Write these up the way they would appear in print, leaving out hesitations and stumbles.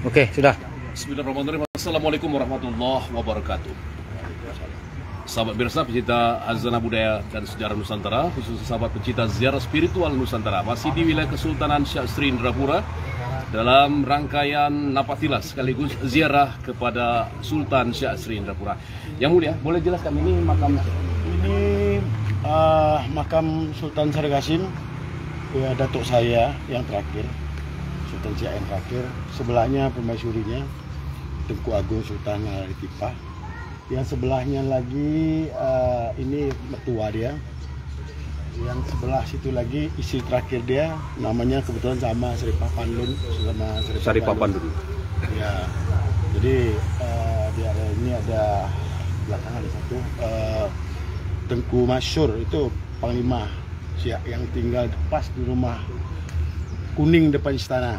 Oke, sudah. Bismillahirrahmanirrahim. Assalamualaikum warahmatullahi wabarakatuh. Sahabat pemirsa pecinta hazanah budaya dan sejarah Nusantara, khususnya sahabat pecinta ziarah spiritual Nusantara, masih di wilayah Kesultanan Syekh Sri Indrapura dalam rangkaian Napatilas sekaligus ziarah kepada Sultan Syekh Sri Indrapura. Yang mulia, boleh jelaskan ini makam? Ini makam Sultan Syarif Qasim, ya, datuk saya yang terakhir, Sultan Syekh yang terakhir. Sebelahnya permaisurinya Tengku Agung Sultan Latifah. Yang sebelahnya lagi ini mertua dia. Yang sebelah situ lagi istri terakhir dia, namanya kebetulan sama Seripah Pandun, sama Seripah Pandun. Ya, jadi ini ada belakang ada satu Tengku Masyur, itu Panglima Siak yang tinggal pas di rumah kuning depan istana.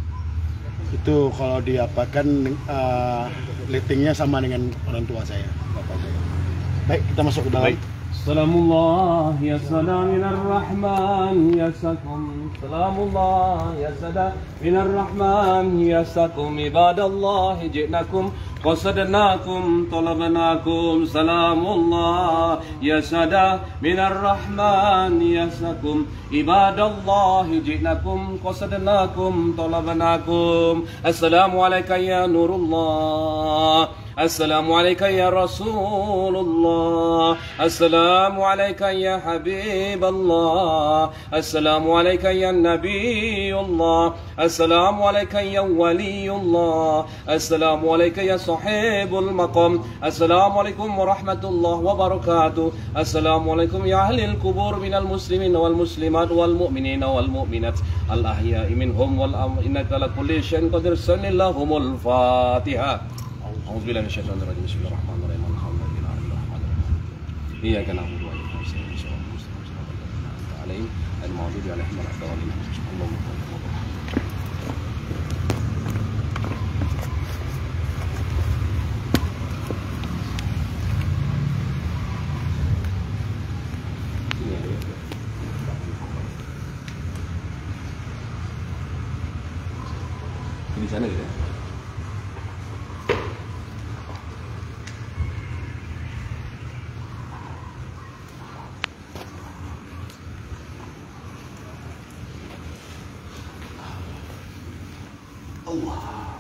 Itu kalau diapakan lettingnya sama dengan orang tua saya, bapak saya. Baik, kita masuk ke dalam. Baik. Salamullah ya salam minar rahman yasakum. Salamullah ya salam minar rahman yasakum. Ibadallah ji'nakum qasadnakum talabnakum. Salamullah ya salam minar rahman yasakum. Ibadallah ji'nakum qasadnakum talabnakum. Assalamualaikum ya nurullah. Assalamualaikum ya Rasulullah. Assalamualaikum ya Habiballah. Assalamualaikum ya Nabiullah. Assalamualaikum ya Waliullah. Assalamualaikum ya Sahibul Maqam. Assalamualaikum warahmatullahi wabarakatuh. Assalamualaikum ya ahlil kubur minal muslimin wal muslimat wal mu'minina wal mu'minat al ahya'i minhum wal innaka ala kulli syai'in qadir. Sanillahumul Fatihah. A'udzubillahi minasyaitonirrajim. Bismillahirrahmanirrahim. Alhamdulillahi rabbil alamin. Iyyaka na'budu wa iyyaka nasta'in. Ihdinas siratal ladzina alaihim ghairil maghdubi alaihim waladdallin. Di sana gitu. Allah.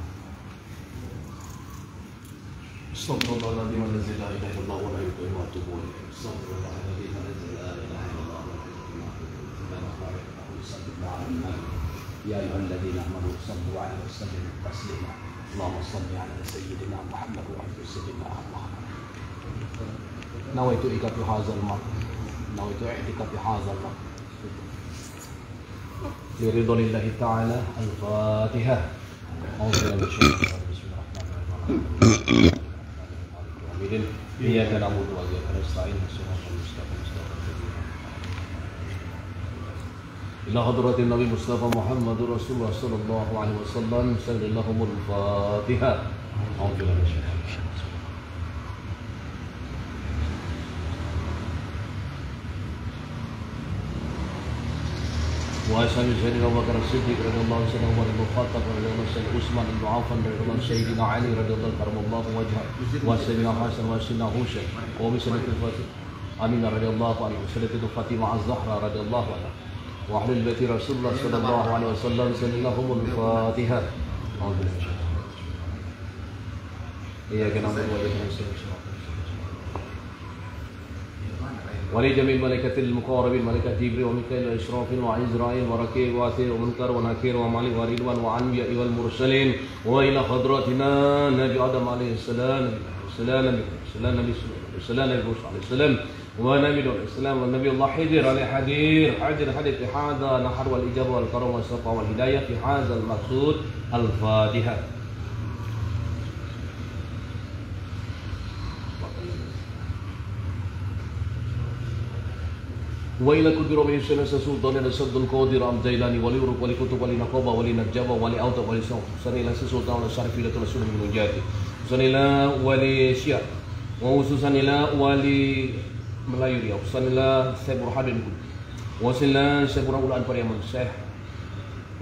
Astagfirullahaladzim wa la ilaha illallah wa la ilaha illallah wa atubu ilaih. Astagfirullahaladzim wa la ilaha illallah wa la ilaha illallah. Ya ayyuhalladzina amanu sallu 'alaihi wa sallimu taslima. Allahumma shalli 'ala sayyidina Muhammad wa 'ala sayyidina Muhammad. Nawaitu i'tikaf hadzal mar. Nawaitu i'tikaf hadzal mar. Liridhanillahi ta'ala. Al-Fatihah. Iyyaka na'budu wa iyyaka nasta'in. Shiratal mustaqim. Ila hadratin Nabi Mustafa Muhammadur Rasulullah sallallahu alaihi wasallam. Sallallahu al-Fatihah. وأشهد أن سيدنا أبو بكر الصديق رضي الله عنه سيدنا عمر بن الخطاب رضي الله عنه سيدنا عثمان بن عفان رضي الله عنه سيدنا علي رضي الله عنه كرم الله وجهه وسيدنا حسن وسيدنا حسين وبسنة الفاتحة آمين رضي الله عنه وسيدة فاطمة الزهراء رضي الله عنها وأهل البيت رسول الله صلى الله عليه وسلم سنلهم الفاتحة. إياك نعبد وإياك نستعين. ولجميع الملائكة المقربين ملائكة جبريل وميكائيل وإسرافيل وعزرائيل وركيب وعتير ومنكر ونكير ومالك ورضوان وأنبياء والمرسلين وإلى حضراتنا نبي آدم عليه السلام ونبي الإسلام والنبي الله حضر عليه حضر في هذا نحر والإجابة والكرم والصفاء والهداية في هذا المقصود. الفاتحة. وإلى كل ربه سنة سلطان السد القادر عبد الجيلاني ولي ورق ولي كتب ولي نقابة ولي نجابة ولي أوتب ولي سوق سنة سلطان الشرف إلى رسول من وجاته سنة ولي شيعة وخصوصا إلى ولي ملايو وصلنا Syekh Burhanuddin وصلنا Syekh Burhanuddin Pariaman Syekh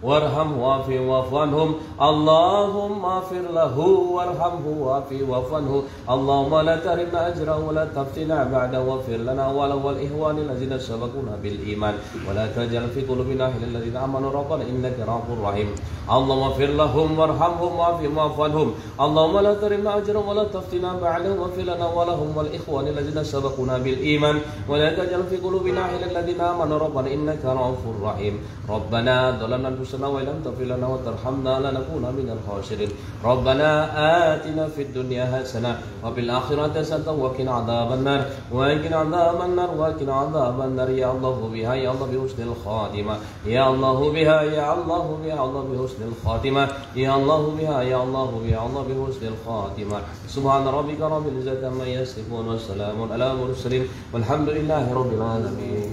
وارحمه وعافه واعف عنهم اللهم اغفر له وارحمه وعافه واعف عنه اللهم لا تحرمنا أجره ولا تفتنا بعده واغفر لنا وللإخوان الذين سبقونا بالإيمان ولا تجعل في قلوبنا غلا للذين آمنوا ربنا إنك رؤوف رحيم اللهم اغفر لهم وارحمهم وعافهم واعف عنهم اللهم لا تحرمنا أجرهم ولا تفتنا بعدهم واغفر لنا ولهم والإخوان الذين سبقونا بالإيمان ولا تجعل في قلوبنا غلا للذين آمنوا ربنا إنك رؤوف رحيم ربنا ظلمنا أنفسنا وإن لم تغفر لنا وترحمنا لنكون من الخاسرين ربنا آتنا في الدنيا حسنة وفي الآخرة حسنة وقنا عذاب النار وقنا عذاب النار وقنا عذاب النار يا الله بها يا الله بحسن الخاتمة يا الله بها يا الله بها يا الله بحسن الخاتمة يا الله بها يا الله بها يا الله بحسن الخاتمة سبحان ربك رب العزة عما يصفون والسلام على المرسلين والحمد لله رب العالمين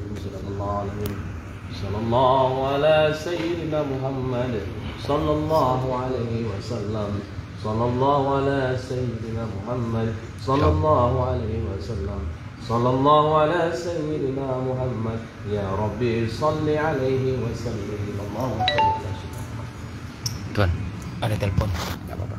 صلى الله على سيدنا محمد صلى الله عليه وسلم صلى الله على سيدنا محمد صلى الله عليه وسلم صلى الله على سيدنا محمد يا ربي صل عليه وسلم اللهم صل على سيدنا محمد. Tuan, ada telepon.